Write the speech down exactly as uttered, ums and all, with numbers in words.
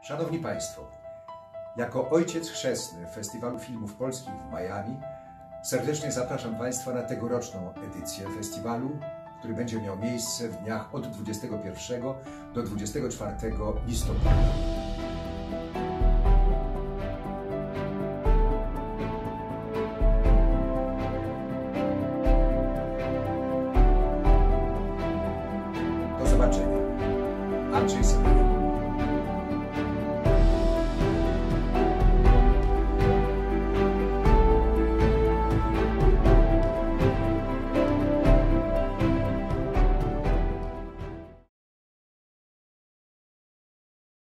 Szanowni Państwo, jako ojciec chrzestny Festiwalu Filmów Polskich w Miami serdecznie zapraszam Państwa na tegoroczną edycję festiwalu, który będzie miał miejsce w dniach od dwudziestego pierwszego do dwudziestego czwartego listopada. Do zobaczenia. Andrzej Seweryn.